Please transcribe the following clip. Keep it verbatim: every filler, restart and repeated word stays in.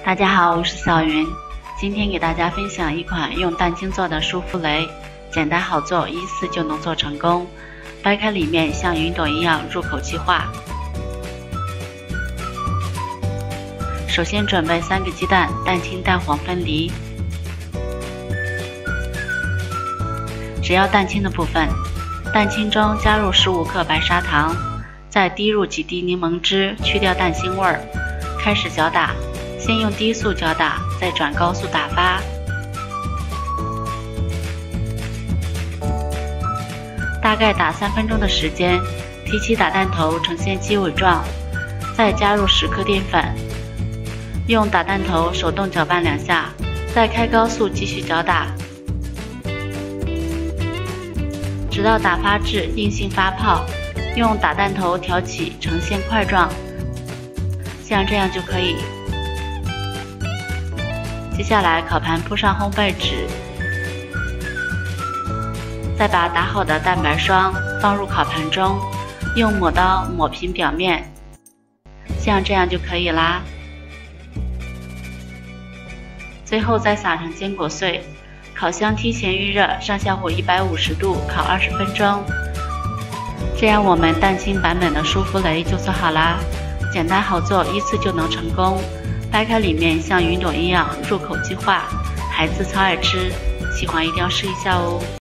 大家好，我是小云，今天给大家分享一款用蛋清做的舒芙蕾，简单好做，一次就能做成功。掰开里面像云朵一样入口即化。首先准备三个鸡蛋，蛋清蛋黄分离。只要蛋清的部分，蛋清中加入十五克白砂糖，再滴入几滴柠檬汁，去掉蛋腥味儿。开始搅打，先用低速搅打，再转高速打发。大概打三分钟的时间，提起打蛋头呈现鸡尾状，再加入十克淀粉，用打蛋头手动搅拌两下，再开高速继续搅打，直到打发至硬性发泡，用打蛋头挑起呈现块状，像这样就可以。接下来烤盘铺上烘焙纸，再把打好的蛋白霜放入烤盘中，用抹刀抹平表面，像这样就可以啦。最后再撒上坚果碎，烤箱提前预热，上下火一百五十度烤二十分钟。这样我们蛋清版本的舒芙蕾就做好啦，简单好做，一次就能成功。掰开里面像云朵一样入口即化，孩子超爱吃，喜欢一定要试一下哦。